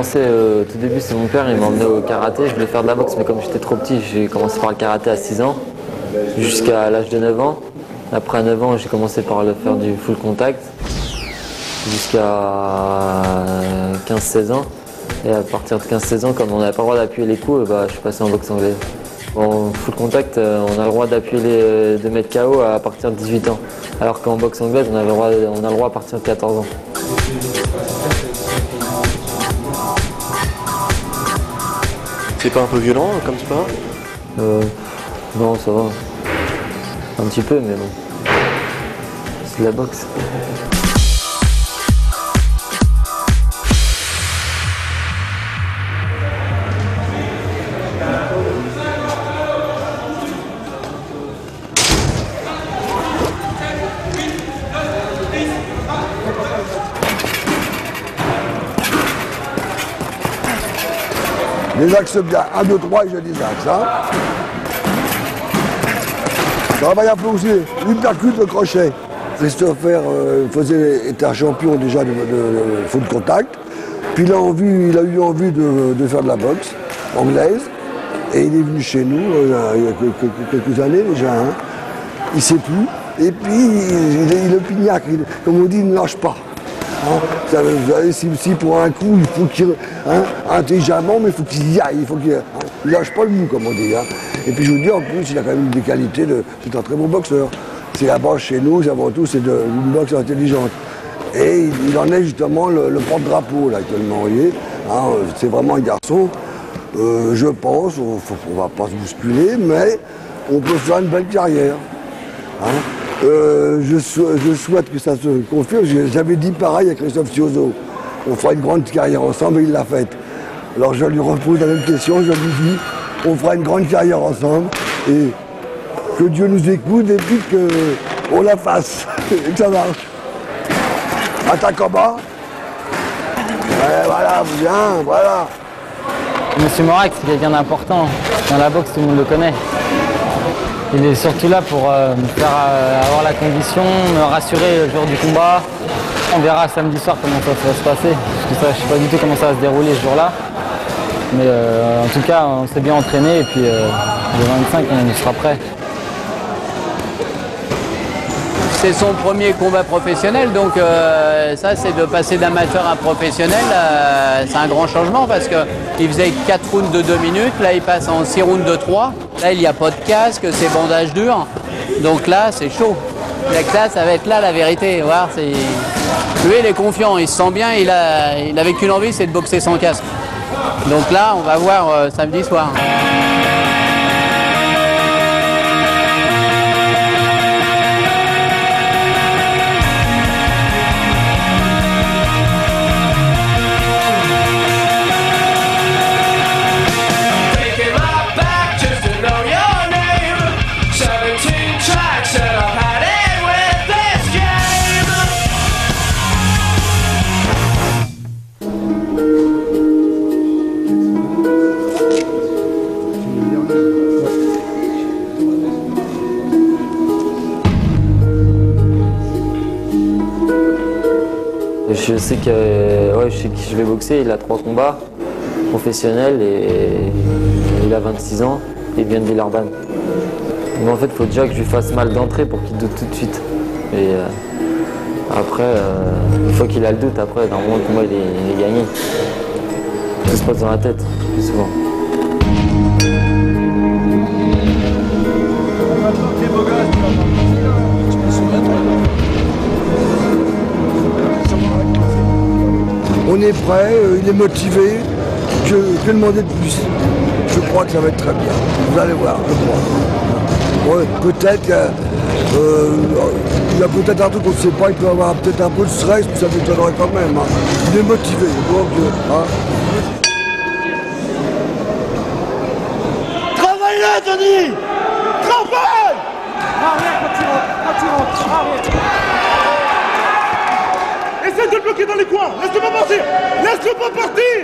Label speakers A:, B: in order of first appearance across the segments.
A: commencé au tout début, c'est mon père, il m'a emmené au karaté. Je voulais faire de la boxe, mais comme j'étais trop petit, j'ai commencé par le karaté à 6 ans, jusqu'à l'âge de 9 ans. Après, à 9 ans, j'ai commencé par le faire du full contact, jusqu'à 15-16 ans. Et à partir de 15-16 ans, comme on n'avait pas le droit d'appuyer les coups, je suis passé en boxe anglaise. En full contact, on a le droit d'appuyer de mettre KO à partir de 18 ans. Alors qu'en boxe anglaise, on a le droit à partir de 14 ans.
B: C'est pas un peu violent comme sport?
A: Non, ça va. Un petit peu, mais bon. C'est de la boxe.
C: Les axes bien, 1, 2, 3 et je dis axes. Hein. Travail applaudi, l'hypercute, le crochet. Christopher était un champion déjà de full contact. Puis il a eu envie de faire de la boxe anglaise. Et il est venu chez nous il y a quelques années déjà. Hein. Il ne sait plus. Et puis il est pignac, comme on dit, il ne lâche pas. Hein, si pour un coup, il faut qu'il, intelligemment, mais il faut qu'il y aille, il faut qu'il ne lâche pas le mou, comme on dit. Hein. Et puis je vous dis, en plus, il a quand même des qualités c'est un très bon boxeur. C'est la base chez nous, avant tout, c'est une boxe intelligente. Et il en est justement le porte-drapeau, là, actuellement, vous voyez. Hein, c'est vraiment un garçon, je pense, on ne va pas se bousculer, mais on peut faire une belle carrière. Hein. Je souhaite que ça se confirme. J'avais dit pareil à Christophe Ciozo. On fera une grande carrière ensemble et il l'a faite. Alors je lui repose la même question, je lui dis, on fera une grande carrière ensemble et que Dieu nous écoute et puis qu'on la fasse et que ça marche. Attaque en bas. Ouais, voilà, bien, voilà.
D: Monsieur Morac, c'est quelqu'un d'important. Dans la boxe, tout le monde le connaît. Il est surtout là pour me faire avoir la condition, me rassurer le jour du combat. On verra samedi soir comment ça va se passer. Parce que ça, je ne sais pas du tout comment ça va se dérouler ce jour-là. Mais en tout cas, on s'est bien entraîné et puis le 25, on sera prêt.
E: C'est son premier combat professionnel, donc ça c'est de passer d'amateur à professionnel, c'est un grand changement parce qu'il faisait 4 rounds de 2 minutes, là il passe en 6 rounds de 3, là il n'y a pas de casque, c'est bandage dur, donc là c'est chaud. Donc là ça va être là la vérité, voir, lui il est confiant, il se sent bien, il avait qu'une envie, c'est de boxer sans casque. Donc là on va voir samedi soir.
A: Je sais que je vais boxer, il a 3 combats professionnels et il a 26 ans et il vient de Villeurbanne. Mais en fait, il faut déjà que je lui fasse mal d'entrée pour qu'il doute tout de suite. Et après, une fois qu'il a le doute, après, normalement, le combat il est gagné. Tout se passe dans la tête, plus souvent.
C: On est prêt, il est motivé, que demander de plus. Je crois que ça va être très bien. Vous allez voir, je crois. Ouais, peut-être qu'il y a peut-être un truc qu'on ne sait pas, il peut avoir peut-être un peu de stress, mais ça m'étonnerait quand même. Hein. Il est motivé, donc, hein.
F: Travaille là, Tony! Travaille! Arrière quand tu rentres, arrière. Essaye de le bloquer dans les coins, laisse-le pas partir! Laisse-le pas partir!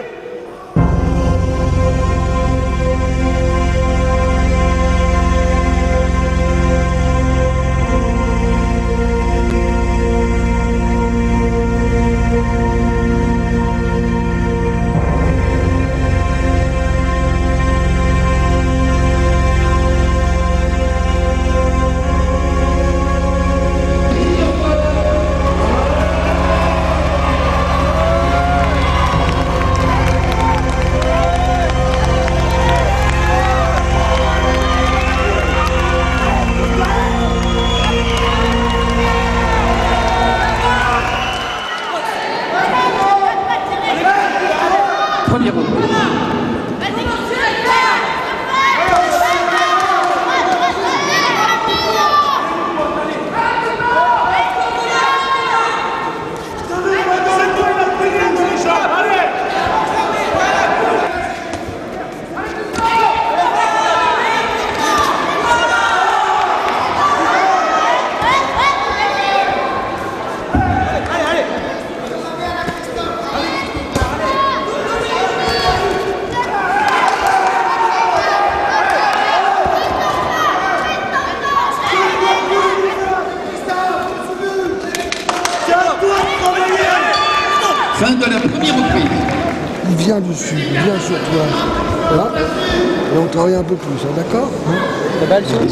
G: Fin de la première reprise.
C: Il vient dessus, il vient sur toi. Là, et on travaille un peu plus, hein, d'accord hein?
D: La balle sur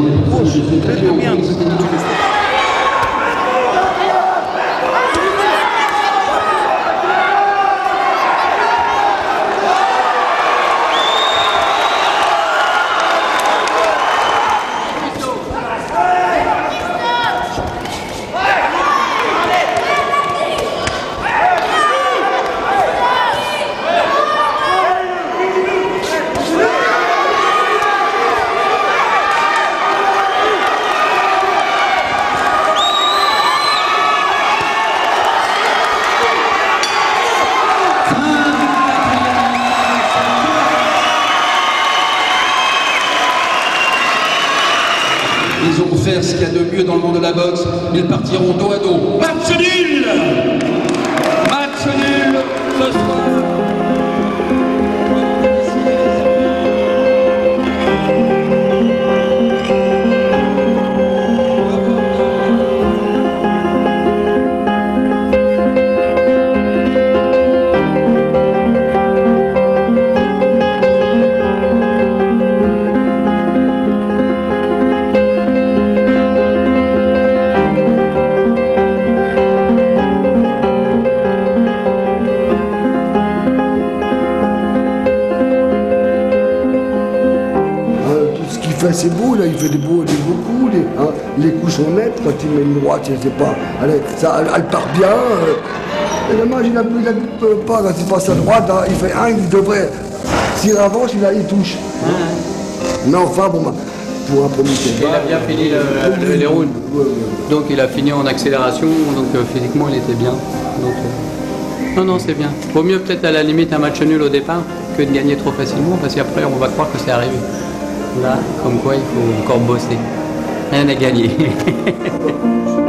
G: Ils ont fait ce qu'il y a de mieux dans le monde de la boxe. Ils partiront dos à dos. Match nul! Match nul ce soir.
C: C'est beau, là, il fait des beaux coups, les coups sont nets, quand il met une droite, je sais pas, elle part bien. Et dommage, il n'habite pas, quand il passe à droite, hein, il fait un, il devrait, s'il avance, il touche. Mais enfin, bon, pour un premier combat...
E: Il a bien fini les rounds. Donc il a fini en accélération, donc physiquement il était bien. Donc, non, c'est bien. Vaut mieux peut-être à la limite un match nul au départ que de gagner trop facilement, parce qu'après on va croire que c'est arrivé. Là, comme quoi il faut encore bosser. Rien à gagner.